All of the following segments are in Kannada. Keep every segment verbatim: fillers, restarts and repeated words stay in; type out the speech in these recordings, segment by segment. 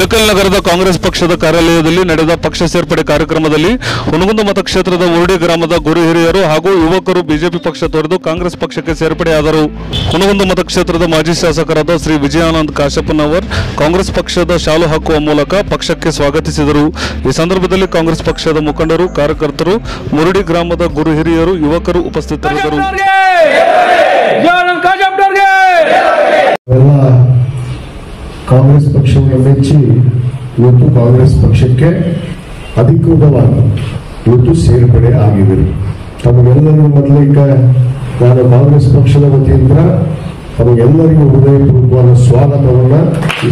ಇಳಕಲ್ ನಗರದ ಕಾಂಗ್ರೆಸ್ ಪಕ್ಷದ ಕಾರ್ಯಾಲಯದಲ್ಲಿ ನಡೆದ ಪಕ್ಷ ಸೇರ್ಪಡೆ ಕಾರ್ಯಕ್ರಮದಲ್ಲಿ ಹುನಗುಂದ ಮತಕ್ಷೇತ್ರದ ಮುರುಡಿ ಗ್ರಾಮದ ಗುರು ಹಿರಿಯರು ಹಾಗೂ ಯುವಕರು ಬಿಜೆಪಿ ಪಕ್ಷ ತೊರೆದು ಕಾಂಗ್ರೆಸ್ ಪಕ್ಷಕ್ಕೆ ಸೇರ್ಪಡೆಯಾದರು. ಹುನಗುಂದ ಮತಕ್ಷೇತ್ರದ ಮಾಜಿ ಶಾಸಕರಾದ ಶ್ರೀ ವಿಜಯಾನಂದ್ ಕಾಶಪ್ಪನವರ್ ಕಾಂಗ್ರೆಸ್ ಪಕ್ಷದ ಶಾಲು ಹಾಕುವ ಮೂಲಕ ಪಕ್ಷಕ್ಕೆ ಸ್ವಾಗತಿಸಿದರು. ಈ ಸಂದರ್ಭದಲ್ಲಿ ಕಾಂಗ್ರೆಸ್ ಪಕ್ಷದ ಮುಖಂಡರು, ಕಾರ್ಯಕರ್ತರು, ಮುರುಡಿ ಗ್ರಾಮದ ಗುರು ಹಿರಿಯರು, ಯುವಕರು ಉಪಸ್ಥಿತರಿದ್ದರು. ಕಾಂಗ್ರೆಸ್ ಪಕ್ಷವನ್ನು ಮೆಚ್ಚಿ ಇವತ್ತು ಕಾಂಗ್ರೆಸ್ ಪಕ್ಷಕ್ಕೆ ಅಧಿಕೃತವಾಗಿ ಇವತ್ತು ಸೇರ್ಪಡೆ ಆಗಿವೆ. ತಮಗೆಲ್ಲರಿಗೂ ಮೊದಲಿಗೆ ನಾನು ಕಾಂಗ್ರೆಸ್ ಪಕ್ಷದ ವತಿಯಿಂದ ತಮಗೆಲ್ಲರಿಗೂ ಹೃದಯಪೂರ್ವಕವಾದ ಸ್ವಾಗತವನ್ನು ಈ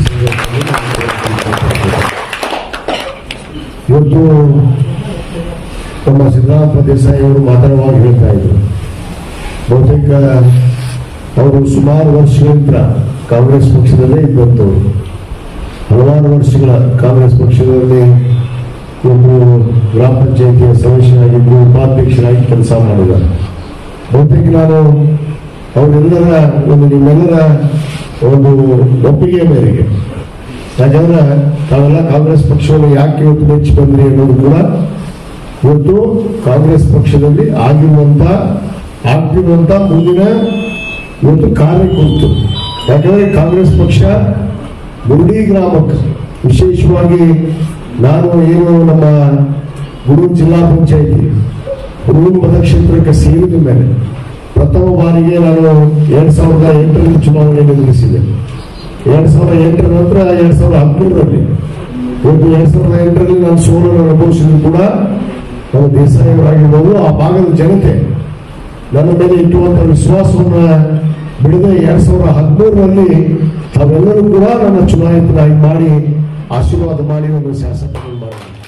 ಇವತ್ತು ನಮ್ಮ ಸಿದ್ದರಾಮಯ್ಯ ದೇಸಾಯಿ ಅವರು ಮಾತಾಡುವಾಗ ಹೇಳ್ತಾ ಇದ್ರು, ಬಹುತೇಕ ಅವರು ಸುಮಾರು ವರ್ಷಗಳಿಂದ ಕಾಂಗ್ರೆಸ್ ಪಕ್ಷದಲ್ಲೇ ಇದ್ದಂಥವ್ರು. ಹಲವಾರು ವರ್ಷಗಳ ಕಾಂಗ್ರೆಸ್ ಪಕ್ಷದಲ್ಲಿ ಒಂದು ಗ್ರಾಮ ಪಂಚಾಯಿತಿಯ ಸದಸ್ಯರಾಗಿದ್ದು ಉಪಾಧ್ಯಕ್ಷರಾಗಿ ಕೆಲಸ ಮಾಡಿದ್ದಾರೆ. ಬಹುತೇಕ ನಾನು ಅವರೆಲ್ಲರ ಒಂದು ನಿಮ್ಮೆಲ್ಲರ ಒಂದು ಒಪ್ಪಿಗೆ ಮೇರೆಗೆ, ಯಾಕಂದ್ರೆ ತಾವೆಲ್ಲ ಕಾಂಗ್ರೆಸ್ ಪಕ್ಷವನ್ನು ಯಾಕೆ ಇವತ್ತು ಮೆಚ್ಚಿ ಬಂದ್ರಿ ಅನ್ನೋದು ಕೂಡ ಇವತ್ತು ಕಾಂಗ್ರೆಸ್ ಪಕ್ಷದಲ್ಲಿ ಆಗಿರುವಂತ ಆಗ್ತಿರುವಂತ ಮುಂದಿನ ಇವತ್ತು ಕಾರ್ಯ ಕುರಿತು. ಯಾಕಂದ್ರೆ ಕಾಂಗ್ರೆಸ್ ಪಕ್ಷ ಮುರುಡಿ ಗ್ರಾಮಕ್ಕೆ ವಿಶೇಷವಾಗಿ ನಾನು ಏನು ನಮ್ಮ ಗುರು ಜಿಲ್ಲಾ ಪಂಚಾಯಿತಿ ಹುನಗುಂದ ಮತಕ್ಷೇತ್ರಕ್ಕೆ ಸೇರಿದ ಮೇಲೆ ಪ್ರಥಮ ಬಾರಿಗೆ ನಾನು ಎರಡ್ ಸಾವಿರದ ಎಂಟರಲ್ಲಿ ಚುನಾವಣೆ ಎದುರಿಸಿದೆ. ಎರಡ್ ಸಾವಿರದ ಎಂಟರ ನಂತರ ಎರಡ್ ಸಾವಿರದ ಹದಿಮೂರರಲ್ಲಿ ಇವತ್ತು ಎರಡ್ ಸಾವಿರದ ಎಂಟರಲ್ಲಿ ನಾನು ಸೋಲನ್ನು ಅನುಭವಿಸಿದ್ರು ಕೂಡ ನಮ್ಮ ದೇಸಾಯಿಯವರಾಗಿರ್ಬೋದು, ಆ ಭಾಗದ ಜನತೆ ನನ್ನ ಮೇಲೆ ಇಟ್ಟುವಂತ ವಿಶ್ವಾಸವನ್ನ ಬಿಡದೆ ಎರಡ್ ಸಾವಿರದ ಹದಿಮೂರರಲ್ಲಿ ತಾವೆಲ್ಲರೂ ಕೂಡ ನನ್ನ ಚುನಾಯಿತನಾಗಿ ಮಾಡಿ ಆಶೀರ್ವಾದ ಮಾಡಿ ನನ್ನ ಶಾಸಕರು ಮಾಡಿ